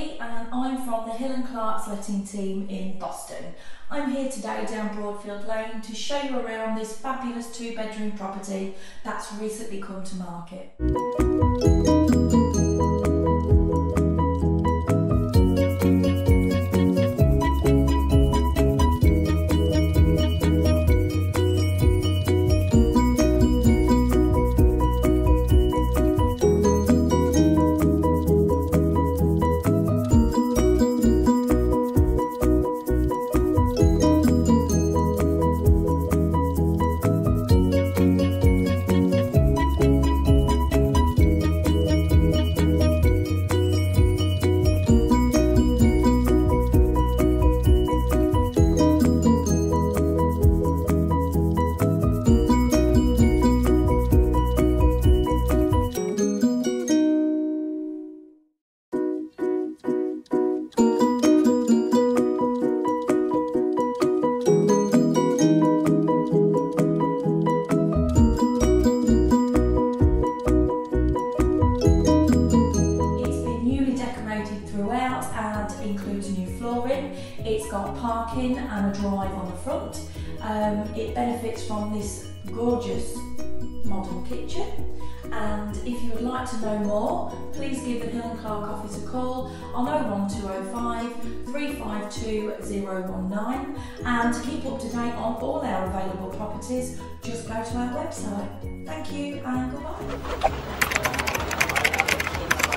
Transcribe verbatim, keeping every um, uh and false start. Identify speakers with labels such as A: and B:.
A: everybody, and I'm from the Hill and Clark's letting team in Boston. I'm here today down Broadfield Lane to show you around this fabulous two bedroom property that's recently come to market. Throughout and includes new flooring. It's got parking and a drive on the front. Um, it benefits from this gorgeous modern kitchen, and if you would like to know more, please give the Hill and Clark office a call on oh one two oh five, three five two oh one nine, and to keep up to date on all our available properties, just go to our website. Thank you and goodbye.